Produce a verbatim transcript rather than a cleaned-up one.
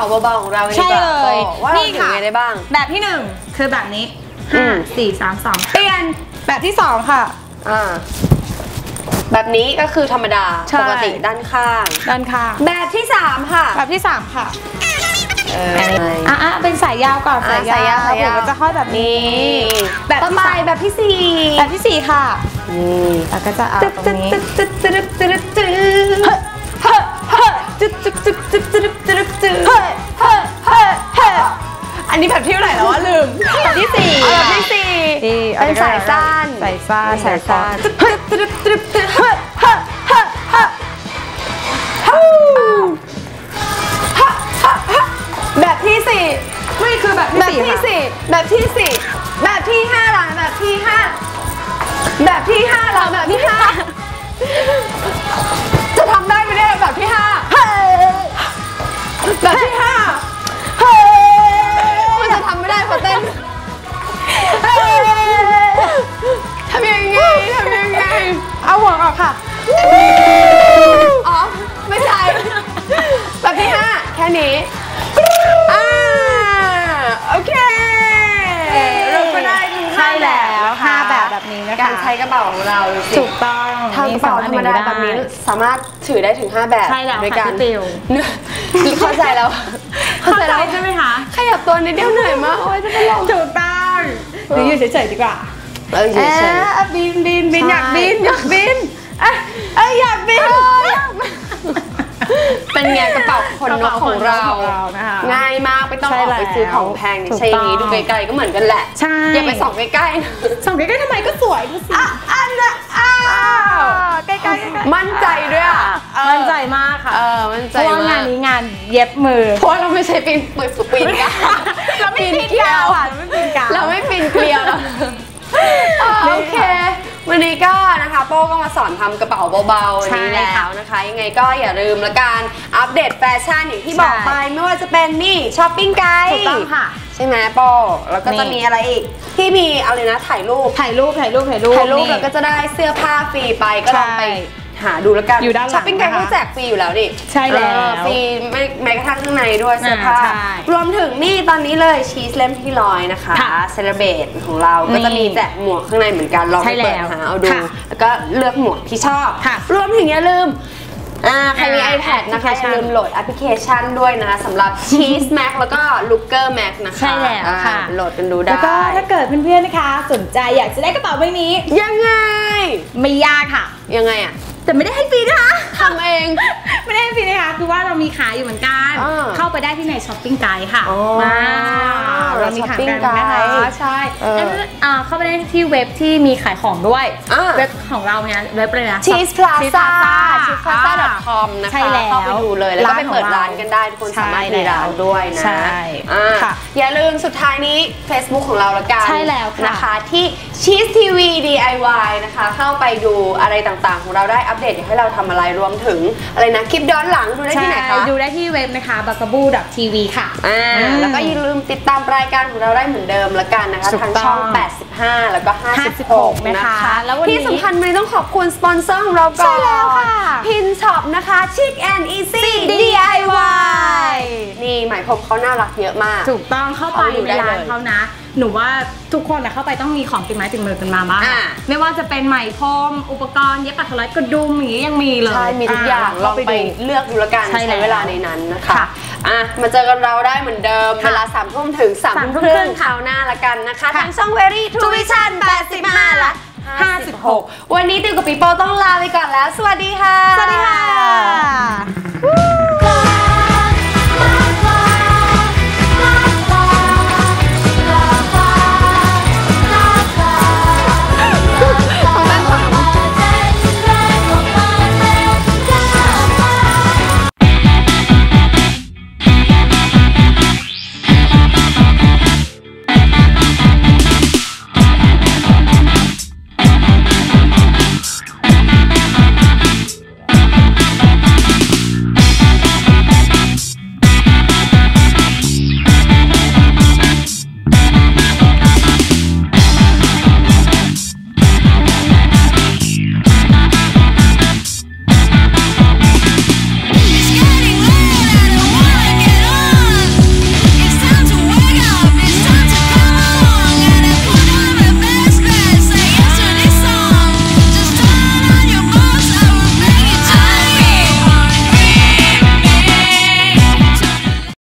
เบาๆของเราใช่เลยว่าเราถึงไงได้บ้างแบบที่หนึ่งคือแบบนี้ห้าสี่สามสองเปลี่ยนแบบที่สองค่ะอ่าแบบนี้ก็คือธรรมดาปกติด้านข้างด้านข้างแบบที่สามค่ะแบบที่สามค่ะเอออ่ะอ่ะเป็นสายยาวก่อนสายยาวสายยาวจะห้อยแบบนี้แบบต่อไปแบบที่สี่แบบที่สี่ค่ะนี่แล้วก็จะเอาตรงนี้อันนี้แบบที่เท่าไหร่แล้ววะลืมแบบที่สี่แบบที่สี่เป็นสายสั้นสายสั้นสายสั้นแบบที่สี่ไม่คือแบบแบบที่สี่แบบที่สี่แบบที่ห้าหลังแบบที่ห้าแบบที่ห้าหลังแบบที่ห้าจะทำได้ไหมเนี่ยแบบที่ห้าแบบที่ห้ามันจะทำไม่ได้เพราะเต้นทำยังไงทำยังไงเอาหัวออกค่ะอ๋อไม่ใช่แบบที่ห้าแค่นี้อ่าโอเคเราก็ได้ใช่แล้วห้าแบบแบบนี้นะคะการใช้กระเป๋าของเราถูกต้องทำกระเป๋าธรรมดาแบบนี้สามารถถือได้ถึงห้าแบบใช่แล้วค่ะพี่ติวเข้าใจแล้วเข้าใจแล้วใช่ไหมคะขยับตัวนิดเดียวเหนื่อยมากโอ้ยจะเป็นลมถูกต้องหรืออยู่เฉยๆดีกว่าเออเฉยๆบินบินบินอยากบินอยากบินเอ้ยอยากบินเป็นไงกระเป๋าคนนกของเราง่ายมากไม่ต้องออกไปซื้อของแพงใช่อย่างนี้ดูไกลๆก็เหมือนกันแหละใช่อย่าไปส่องใกล้ๆส่องใกล้ๆทำไมก็สวยดูสิอันน่ะอ้าวใกล้ๆมั่นใจด้วยอ่ะมั่นใจมากค่ะเออมั่นใจมากเพราะงานนี้งานเย็บมือเพราะเราไม่ใช่ปีนปืนสุปีนกันเราไม่ปีนเกลียวเราไม่ปีนกาวเราไม่ปีนเกลียวโอเควันนี้ก็นะคะโป้ก็มาสอนทำกระเป๋าเบาๆนี้แล้วนะคะยังไงก็อย่าลืมละกันอัปเดตแฟชั่นอย่างที่บอกไปไม่ว่าจะเป็นนี่ช้อปปิ้งไกด์ถูกต้องค่ะใช่ไหมโป้แล้วก็จะมีอะไรอีกที่มีอะไรนะถ่ายรูปถ่ายรูปถ่ายรูปถ่ายรูปถ่ายรูปแล้วก็จะได้เสื้อผ้าฟรีไปก็ลองไปหาดูแล้วกันช้อปปิ้งไกด์เขาแจกฟรีอยู่แล้วดิใช่แล้วฟรีไม่แม้กระทั่งข้างในด้วยเสื้อผ้ารวมถึงนี่ตอนนี้เลยชีสเล่มที่ร้อยนะคะเซเลเบรตของเราก็จะมีแจกหมวกข้างในเหมือนกันลองไปเปิดหาเอาดูแล้วก็เลือกหมวกที่ชอบรวมถึงอย่าลืมใครมี iPad นะคะอย่าลืมโหลดแอปพลิเคชันด้วยนะสำหรับ Cheese Mac แล้วก็ Looker Mac นะคะใช่แล้วค่ะโหลดกันดูได้แล้วก็ถ้าเกิดเพื่อนๆนะคะสนใจอยากจะได้กระเป๋าใบนี้ยังไงไม่ยากค่ะยังไงอ่ะแต่ไม่ได้ให้ฟรีนะคะทำเองไม่ได้ให้ฟรีนะคะคือว่าเรามีขายอยู่เหมือนกันเข้าไปได้ที่ในช้อปปิ้งไกด์ค่ะเรามีขายกันนะคะใช่แล้วเข้าไปได้ที่เว็บที่มีขายของด้วยเว็บของเราเนี่ยเว็บอะไรนะ cheese plaza cheese plaza dot com นะคะเข้าไปดูเลยแล้วก็ไปเปิดร้านกันได้ทุกคนสามารถมีร้านด้วยนะใช่อย่าลืมสุดท้ายนี้ Facebook ของเราละกันใช่แล้วนะคะที่ Cheese ที วี ดี ไอ วาย นะคะเข้าไปดูอะไรต่างๆของเราได้อัปเดตอยากให้เราทำอะไรรวมถึงอะไรนะคลิปย้อนหลังดูได้ที่ไหนคะดูได้ที่เว็บนะคะ บักกาบู ดอท ที วี ค่ะอ่าแล้วก็อย่าลืมติดตามรายการของเราได้เหมือนเดิมละกันนะคะทางช่องแปดสิบห้าแล้วก็ห้าสิบหกนะคะแล้วที่สำคัญไม่ต้องขอบคุณสปอนเซอร์ของเราก่อนใช่แล้วค่ะพินช็อปนะคะ Chic and Easy ดี ไอ วาย นี่หมายผมเขาน่ารักเยอะมากถูกต้องเข้าไปในร้านเขานะหนูว่าทุกคนเข้าไปต้องมีของติดไม้ติดมือกันมาบ้างไม่ว่าจะเป็นไหมพรมอุปกรณ์เย็บปักถักร้อยกระดุมอย่างนี้ยังมีเลยใช่มีทุกอย่างลองไปเลือกดูละกันใช้เวลาในนั้นนะคะอ่ะมาเจอกันเราได้เหมือนเดิมเวลาสามทุ่มถึงสามทุ่มครึ่งคราวหน้าละกันนะคะทางช่อง Very True Vision แปดสิบห้าและห้าสิบหกวันนี้ติวกับปีโป้ต้องลาไปก่อนแล้วสวัสดีค่ะสวัสดีค่ะ